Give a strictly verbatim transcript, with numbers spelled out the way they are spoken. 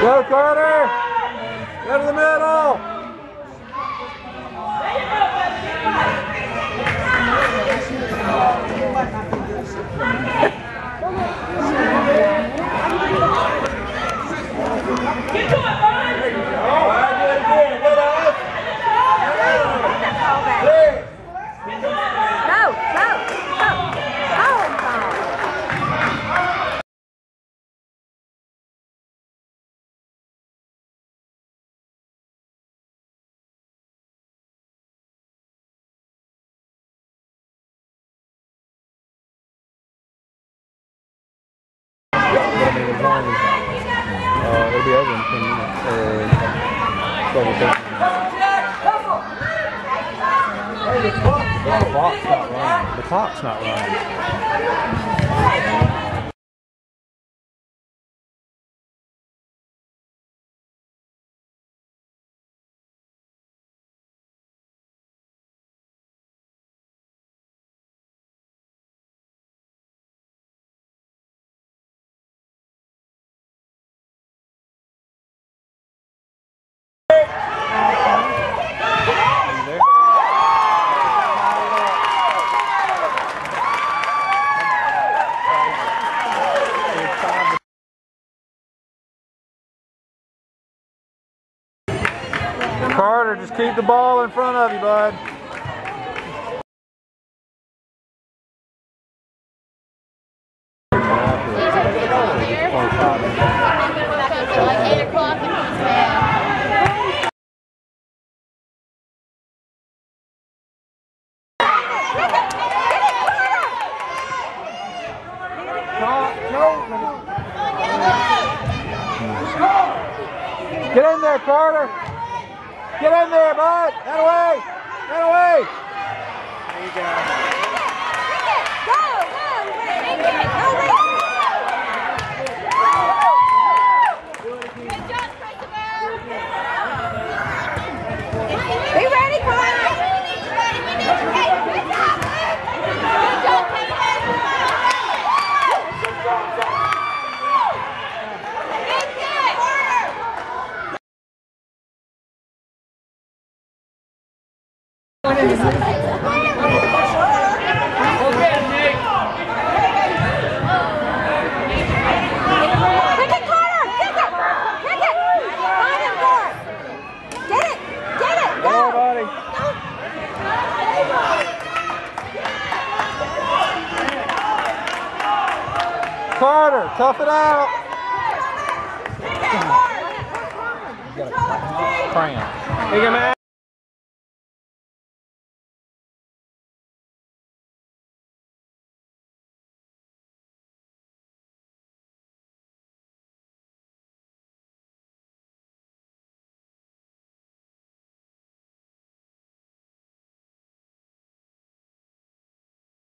Go, Carter! Go to the middle! Get to it, bud! All right, do it again. Get up. Six. Go, go, go. Oh, God. Uh, it'll be over in ten minutes. Or twelve or thirteen minutes. The clock's not running. The clock's not running. Carter, just keep the ball in front of you, bud. Get in there, Carter. Get in there, bud. That away. That away. There you go. Go, go, take it. Go, good job, Christopher. Be ready, Carter. Hey, good job. Good job, Carter, tough it out. You got a cramp. Hey, man.